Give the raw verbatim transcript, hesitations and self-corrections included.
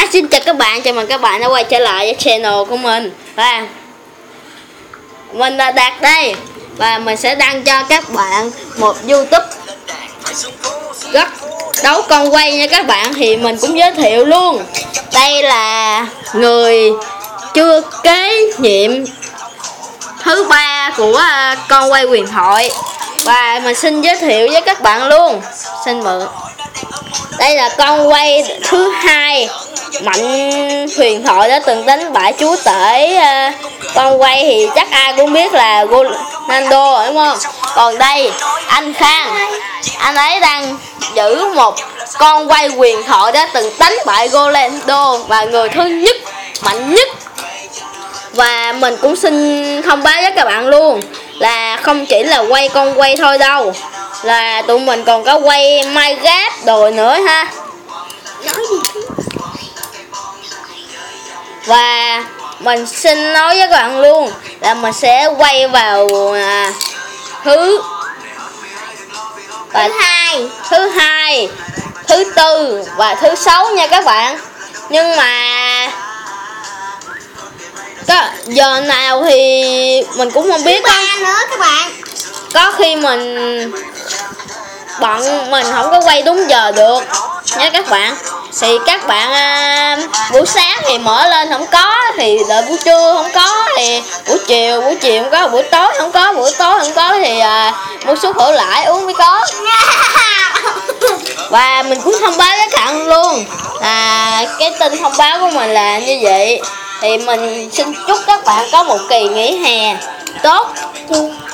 xin chào các bạn, chào mừng các bạn đã quay trở lại với channel của mình. Và mình là Đạt đây. Và mình sẽ đăng cho các bạn một YouTube rất đấu con quay nha các bạn. Thì mình cũng giới thiệu luôn. Đây là người chưa kế nhiệm thứ ba của con quay huyền thoại. Và mình xin giới thiệu với các bạn luôn. Xin mượn. Đây là con quay thứ hai mạnh huyền thoại đã từng đánh bại chúa tể. uh, Con quay thì chắc ai cũng biết là Ronaldo đúng không? Còn đây anh Khang, anh ấy đang giữ một con quay huyền thoại đã từng đánh bại Ronaldo và người thứ nhất, mạnh nhất. Và mình cũng xin thông báo với các bạn luôn là không chỉ là quay con quay thôi đâu, là tụi mình còn có quay Minecraft đồ nữa ha. Và mình xin nói với các bạn luôn là mình sẽ quay vào à, thứ và thứ hai, thứ hai, thứ tư và thứ sáu nha các bạn. Nhưng mà có giờ nào thì mình cũng không biết ba nữa các bạn. Có khi mình bọn mình không có quay đúng giờ được nha các bạn. Thì các bạn à, buổi sáng thì mở lên không có, thì đợi buổi trưa không có, thì buổi chiều buổi chiều không có, buổi tối không có, buổi tối không có thì à, mua suất hỗ lại uống mới có. Và mình cũng thông báo với các bạn luôn à, cái tin thông báo của mình là như vậy. Thì mình xin chúc các bạn có một kỳ nghỉ hè tốt.